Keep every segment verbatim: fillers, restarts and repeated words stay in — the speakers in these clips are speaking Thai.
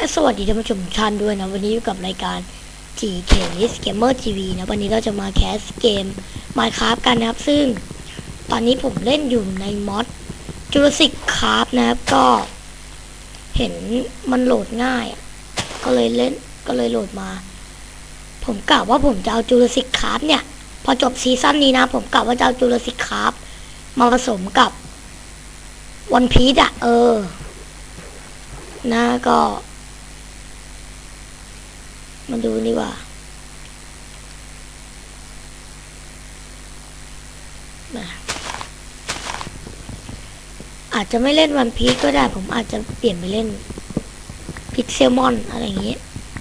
สวัสดีท่านผู้ชมทุกท่านด้วยนะวันนี้อยู่กับรายการ จี เค Gamer ที วี นะวันนี้เราจะมาแคสเกม Minecraft กันนะครับซึ่งตอนนี้ผมเล่นอยู่ในมอด Jurassic Craft นะครับก็เห็นมันโหลดง่ายก็เลยเล่นก็เลยโหลดมาผมกะว่าผมจะเอา Jurassic Craft เนี่ยพอจบซีซั่นนี้นะผมกะว่าจะเอา Jurassic Craft มาผสมกับ One Piece อ่ะเออนะก็มาดูดีกว่าอาจจะไม่เล่นวันพีซก็ได้ผมอาจจะเปลี่ยนไปเล่นพิกเซลมอนอะไรอย่างนี้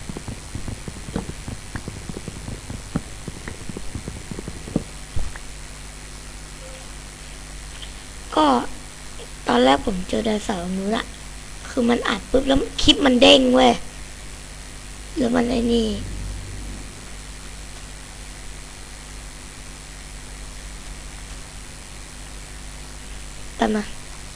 ก็ตอนแรกผมเจอไดโนเสาร์นู้นอะคือมันอัดปุ๊บแล้วคลิปมันเด้งเว้ยแล้วมันไอ้นี่แต่มา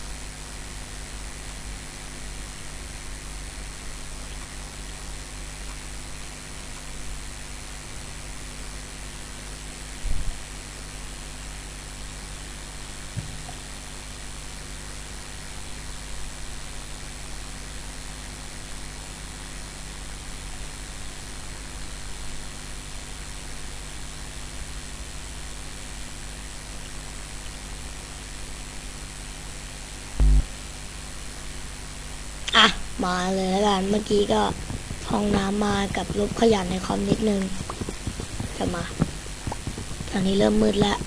มาเลยแล้วกันเมื่อกี้ก็ห้องน้ำมากับลบขยันในคอมนิดนึงจะมาตอนนี้เริ่มมืดแล้ว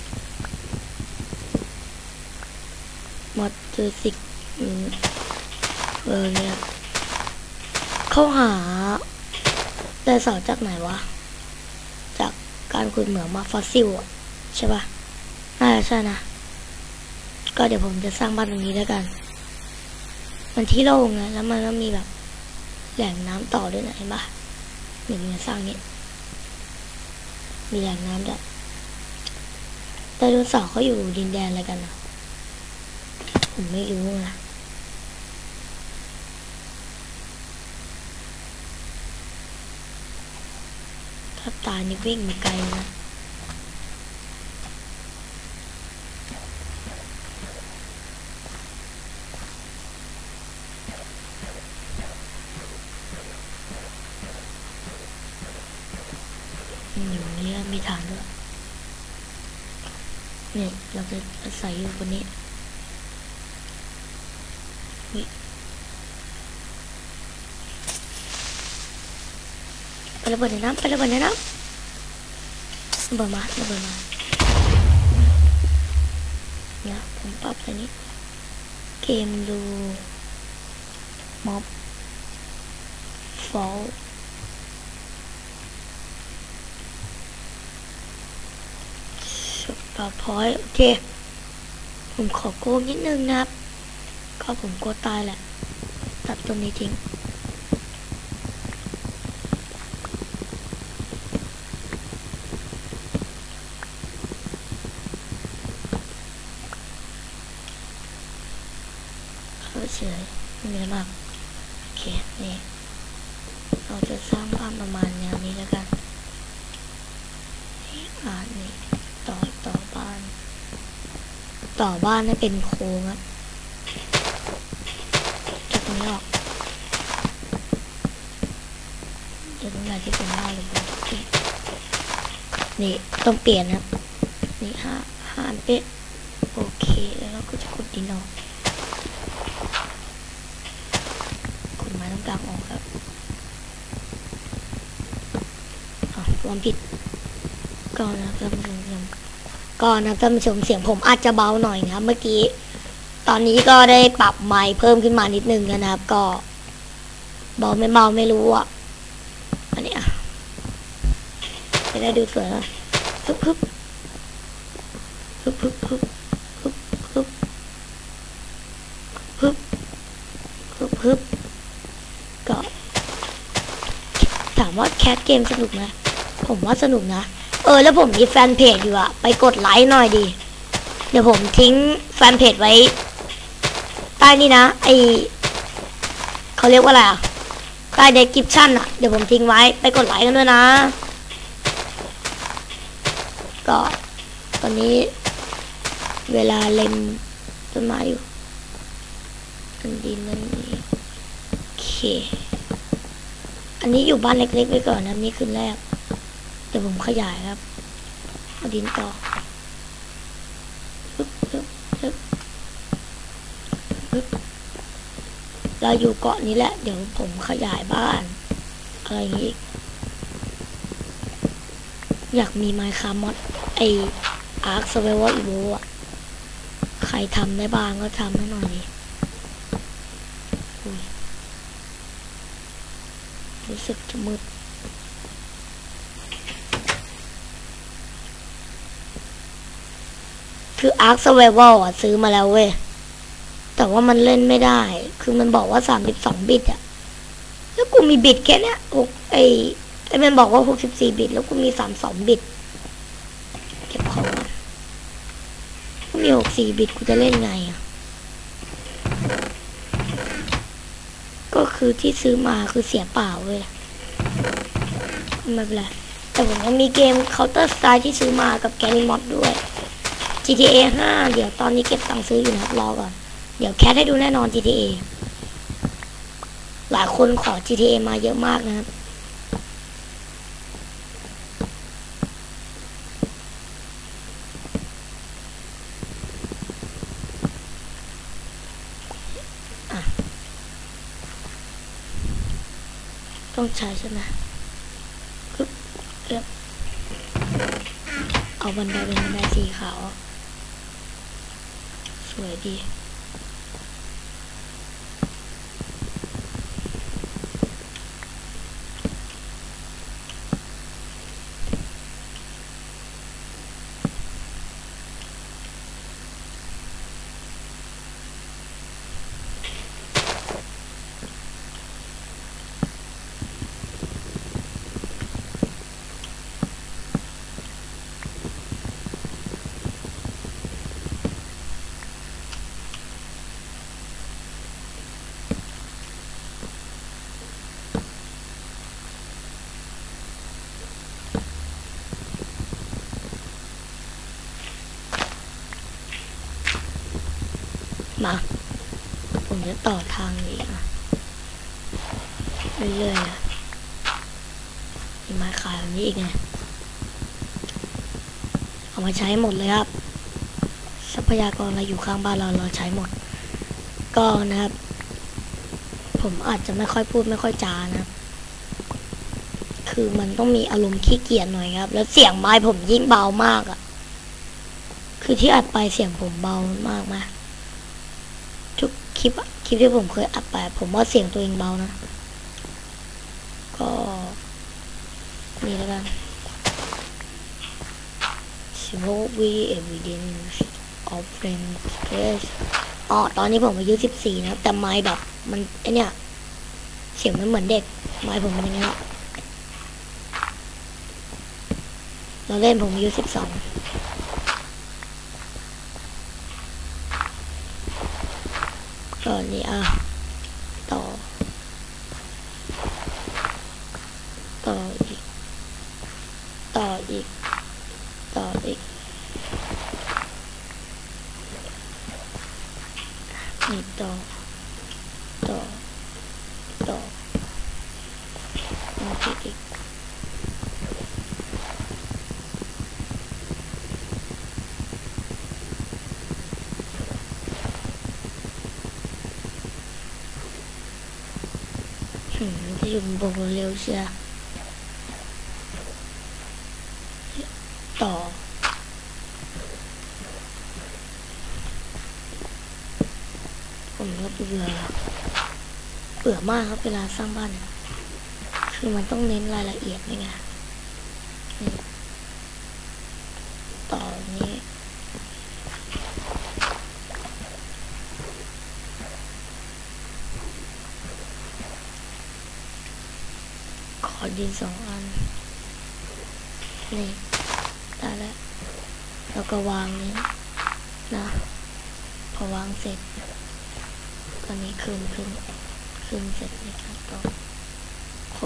มอดจูสิกเออเนี่ยเข้าหาไดโนเสาร์จากไหนวะจากการขุดเหมืองมาฟอสซิลอ่ะใช่ปะน่าจะใช่นะก็เดี๋ยวผมจะสร้างบ้านตรงนี้แล้วกันมันที่โล่งไงแล้วมันก็มีแบบแหล่งน้ำต่อด้วยนะเห็นปะหนึ่งเนี่ยสร้างนี้มีแหล่งน้ำด้วยไดโนเสาร์เขาอยู่ดินแดนอะไรกันนะผมไม่รู้นะถ้าตายนี่วิ่งมาไกลนะอยู่นี่มีฐานด้วยเนี่ยเราจะอาศัยอยู่บนนี้ไประเบิดในน้ำไประเบิดในน้ำระเบิดมาระเบิดมาเนี่ยผมปรับอันนี้เกมดูม็อบฟอลต่อพอยโอเคผมขอโกงนิดนึงนะครับก็ผมโกตายแหละตัดตรงนี้ทิ้งเขาเฉยไม่มีอะไรมากโอเคนี่เราจะสร้างบ้านประมาณแนวนี้แล้วกันอ่านี่ต่อต่อบ้านต่อบ้านให้เป็นโค้งครับจากตรงนี้ออกจากตรงไหนที่เป็นบ้านเลยนี่ต้องเปลี่ยนครับนี่ห้าห้าเป๊ะโอเคแล้วเราก็จะขุดดินออกขุดไม้ตรงกลางออกครับอ๋อความผิดก่อนนะท่านผู้ชมก่อนนะท่านผู้ชมเสียงผมอาจจะเบาหน่อยนะครับเมื่อกี้ตอนนี้ก็ได้ปรับไมค์เพิ่มขึ้นมานิดนึงนะครับก็เบาไม่เบาไม่รู้อ่ะอันนี้อ่ะจะได้ดูสวยนะฮึบฮึบฮึบฮึบฮึบฮึบฮึบฮึบฮึบฮึบก็ถามว่าแคสเกมสนุกไหมผมว่าสนุกนะเออแล้วผมมีแฟนเพจอยู่อะไปกดไลค์หน่อยดิเดี๋ยวผมทิ้งแฟนเพจไว้ใต้นี่นะไอเขาเรียกว่าอะไรอะใต้เดสคริปชั่นอ่ะเดี๋ยวผมทิ้งไว้ไปกดไลค์กันด้วยนะก็ตอนนี้เวลาเล็มต้นไม้อยู่อันดินนั่นนี่โอเคอันนี้อยู่บ้านเล็กๆไปก่อนนะนี่คืนแรกเดี๋ยวผมขยายครับเอาดินต่อปึ๊บปึ๊บปึ๊บปึ๊บเราอยู่เกาะนี้แหละเดี๋ยวผมขยายบ้านอะไรอย่างงี้อยากมีไมค์คาร์มอดไออาร์คสเวลอีโวอ่ะใครทำได้บ้างก็ทำให้หน่อยดิรู้สึกจะมืดคืออาร์คสเวลอ่ะซื้อมาแล้วเว้ยแต่ว่ามันเล่นไม่ได้คือมันบอกว่าสามสิบสองบิตอ่ะแล้วกูมีบิตแค่เนี้ยหกไอไอมันบอกว่าหกสิบสี่บิตแล้วกูมีสามสองบิตเก็บของกูมีหกสี่บิตกูจะเล่นไงอ่ะก็คือที่ซื้อมาคือเสียเปล่าเลยไม่เป็นไรแต่ผมยังมีเกม Counter Strike ที่ซื้อมากับแกลิมอดด้วย จี ที เอ ห้าเดี๋ยวตอนนี้เก็บตังค์ซื้ออยู่นะครับรอก่อนเดี๋ยวแคทให้ดูแน่นอน จี ที เอ หลายคนขอ จี ที เอ มาเยอะมากนะครับต้องใช้ใช่ไหมคือเอาบันไดเป็นบันไดสีขาวสวยดีมาผมจะต่อทางนี้นะเรื่อยๆนะมีไม้ขายแบบนี้อีกไงเอามาใช้หมดเลยครับทรัพยากรอะไรอยู่ข้างบ้านเราเราใช้หมดก็นะครับผมอาจจะไม่ค่อยพูดไม่ค่อยจานะคือมันต้องมีอารมณ์ขี้เกียจหน่อยครับแล้วเสียงไม้ผมยิ่งเบามากอ่ะคือที่อัดไปเสียงผมเบามากไหมทุกคลิปคลิปที่ผมเคยอัดไปผมว่าเสียงตัวเองเบานะก็นี่แล้วกัน Smoke we evidence of friend stress อ๋อตอนนี้ผมอายุสิบสี่นะแต่ไมค์แบบมันไอเนี้ยเสียงมันเหมือนเด็กไมค์ผมเป็นอย่างเงี้ยเราเล่นผมอายุสิบสองก็นี่อ่ะต่อต่ออีกต่ออีกต่ออีกนี่ต่อต่อต่ออีกอีกจะอยู่บนเร็วเชียต่อผมก็เบื่อเบื่อมากครับเวลาสร้างบ้านคือมันต้องเน้นรายละเอียดนี่ไงต่อนี้ขอดินสองอันนี่ได้แล้วแล้วก็วางนี้นะพอวางเสร็จตอนนี้คืนคืนคืนเสร็จในขั้นตอน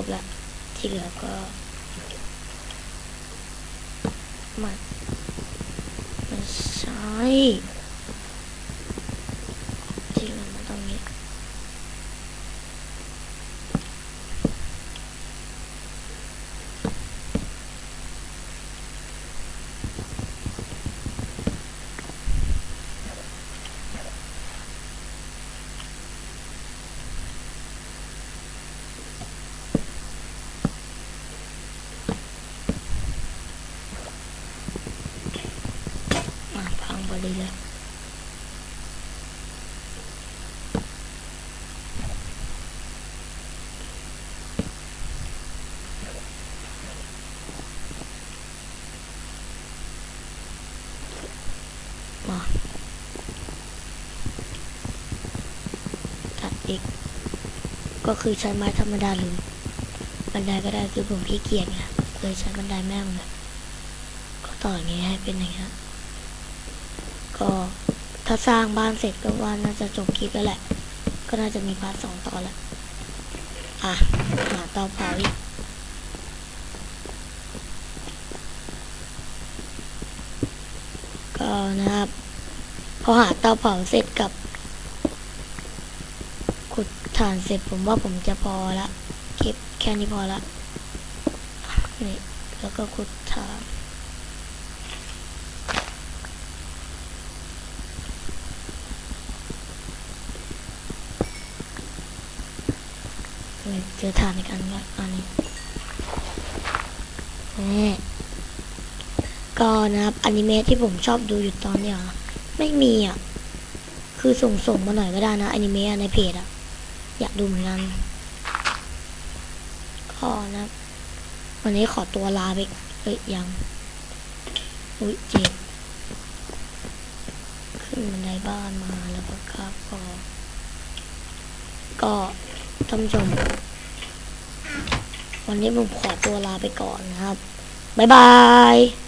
บแล้วที่เหลือก็ไม่ไม่ใช่ที่เหลือมันตรงนี้มาพังพอดีเลยมาตัดอีกก็คือใช้ไม้ธรรมดาหรือบันไดก็ได้คือผมขี้เกียจไงเลยใช้บันไดแม่งเลยก็ต่ออย่างนี้ให้เป็นอย่างนี้ก็ถ้าสร้างบ้านเสร็จก็ว่าน่าจะจบคลิปแล้วแหละก็น่าจะมีพาร์ทสองต่อแล้วอ่ะหาเตาเผาอีกก็นะครับพอหาเตาเผาเสร็จกับขุดถ่านเสร็จผมว่าผมจะพอละคลิปแค่นี้พอละนี่แล้วก็ขุดถ่านเจอถ่านในกันละอันนี้นี่ก็นะครับอนิเมะที่ผมชอบดูอยู่ตอนเนี้ยไม่มีอ่ะคือส่งส่งมาหน่อยก็ได้นะอนิเมะในเพจอ่ะอยากดูเหมือนกันก็นะวันนี้ขอตัวลาไปเอ้ยยังอุ้ยเจ็บขึ้นบันไดบ้านมาแล้วก็กราบก็ก็ท่านผู้ชมวันนี้ผมขอตัวลาไปก่อนนะครับบ๊ายบาย